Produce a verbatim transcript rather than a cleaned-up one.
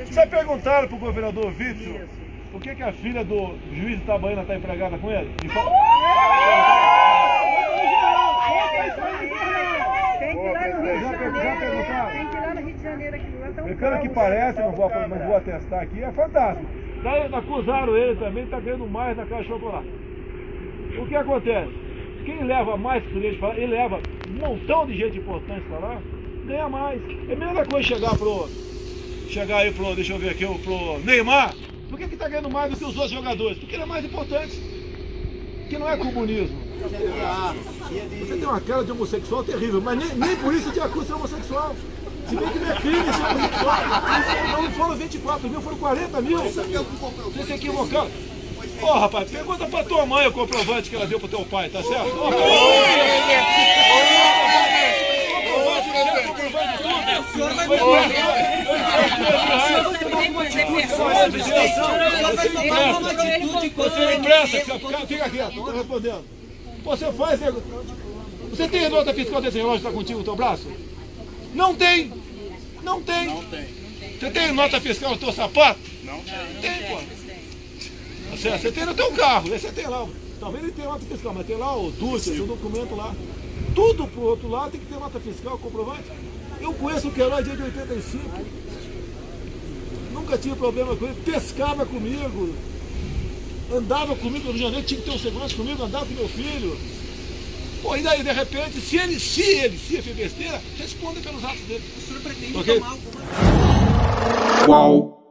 Já perguntaram pro governador Witzel por que, que a filha do juiz de Itabaiana está empregada com ele? E fala... Tem que ir lá no Rio de Janeiro. Tem que ir lá no Rio de Janeiro. Pelo que parece, não vou, não vou atestar aqui, é fantástico. Daí acusaram ele também, está ganhando mais na Caixa de Chocolate. O que acontece? Quem leva mais clientes para lá, ele leva um montão de gente importante para lá, ganha mais. É a mesma coisa chegar pro. Chegar aí pro. Deixa eu ver aqui, pro Neymar. Por que que tá ganhando mais do que os outros jogadores? Porque ele é mais importante. Que não é comunismo. Você tem uma cara de homossexual terrível, mas nem, nem por isso te acusa de homossexual. Se bem que não é crime ser homossexual. Não foram vinte e quatro mil, foram quarenta mil. Você se equivocou. Ô oh, rapaz, pergunta pra tua mãe o comprovante que ela deu pro teu pai, tá certo? Oh, você me empresta, fica quieto, não tô respondendo. Você faz. Você tem nota fiscal desse relógio que está contigo no teu braço? Não tem! Não tem! Não tem. Você tem nota fiscal no teu sapato? Não tem. Tem, pô. Você, você tem no teu carro, você tem lá. Talvez ele tenha nota fiscal, mas tem lá o D U C, o documento lá. Tudo pro outro lado tem que ter nota fiscal, comprovante. Eu conheço o Queiroz desde oitenta e cinco. Nunca tive problema com ele. Pescava comigo. Andava comigo no Rio de Janeiro, tinha que ter um segurança comigo, andava com meu filho. Pô, e daí, de repente, se ele, se ele, se ele fez besteira, responda pelos atos dele. O senhor pretende tomar alguma...